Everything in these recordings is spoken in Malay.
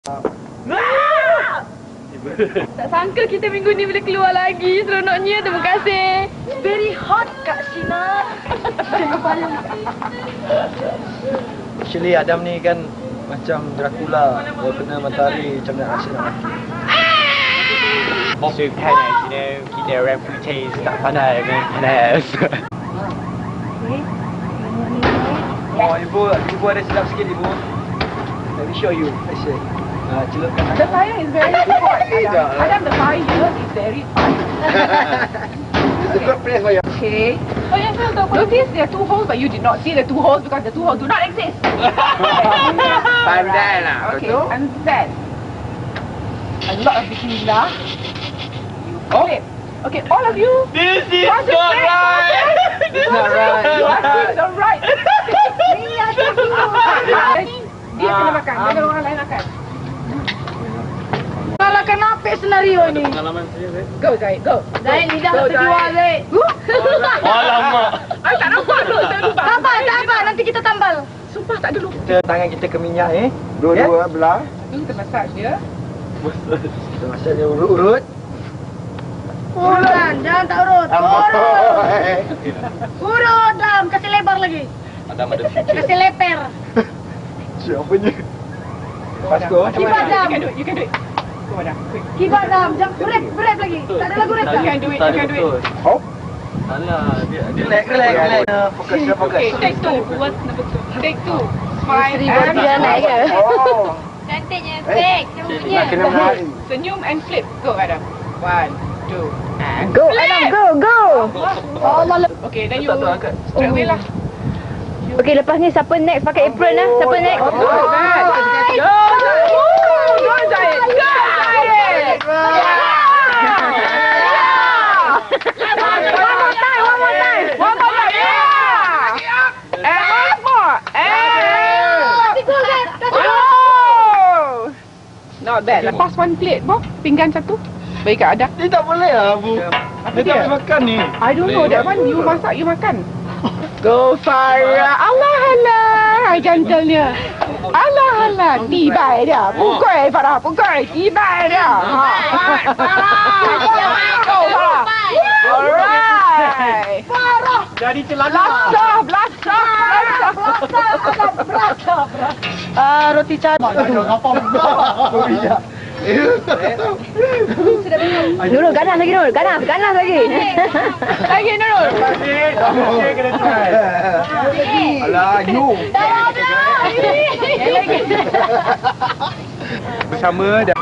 Tak sangka kita minggu ni boleh keluar lagi. Seronoknya, terima kasih. Very hot Kak Sina. Actually Adam ni kan macam Dracula. Kalau kena matahari macam nak rasa nak mati. So panas, kita orang putih tak panas kan, panas. Oh ibu ada silap sikit ibu. Let me show you. I say. Celupkan. The fire is very hot. Adam, the fire is very hot. It's a good place for you. Okay. Oh yes, notice there are two holes, but you did not see the two holes because the two holes do not exist. Pandai lah. Okay, understand. A lot of bismillah. Oh. Okay, all of you. This is not right. It's not right. You are doing the right. Dia kena makan, jangan orang lain makan. Kalau kenapa senario ni? Pengalaman saya, Zaid. Go Zaid, go. Zaid, lidah terjual, Zaid. Alamak. Ay, tak nampak tu, tak nampak. Tak apa, nanti kita tambal. Sumpah tak ada lupa. Kita tangan kita ke minyak Dua-dua belah. Tu kita massage dia. Kita masak dia urut-urut. Urut, jangan tak urut. Urut, Dam. Kasih lebar lagi. Adam ada future. Kasih leper. Siapanya? Lepas tu, Kibat, Dam. You can do it. Go Adam, quick. Kibat, Dam. Jangan berat lagi. Tak ada lagu rap. You can do it, you can do it. Hop. Alah, dia relax. Fokus. Okay, take two. Take two. Smile and naik ke? Oh. Cantiknya, fake. Nak kena menari. senyum and flip. Go Adam. 1, 2, and Go, Adam, go. Allah. okay, then you straight away lah. Okey, lepas ni siapa next pakai apron lah? Siapa next? Go, Zaid. Go, Zaid. Go, Zaid. One more time. Yeah. And one more. And oh. Not bad. Lepas one plate, Bob. Pinggan satu. Bagi kat Adam. Dia tak boleh lah, Bu. Dia tak boleh makan ni. I don't know. That one you masak, you makan. Go Farah. Allah. Jantelnya. Allah. Tibai dia. Pukul Farah. Pukul. Tibai dia. Go Farah. Alright. Jadi celana. Blasah. roti canai. Nurul, ganas lagi Nurul. Ganas lagi. Lagi Nurul. Masih kena try. Alah, you. Bersama dah.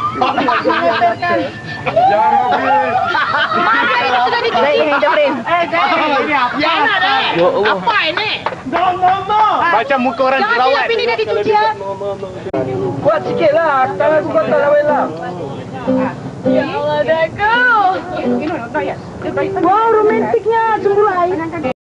Baik, ini kita frame. Ini apa ini? Macam muka orang jerawat. Tapi ni dah dicuci ya. Kuat sikit lah. Tangan aku kotor lah, Wela. Ya Allah, dah go. Not yet. Wow, romantiknya. Cemburu air.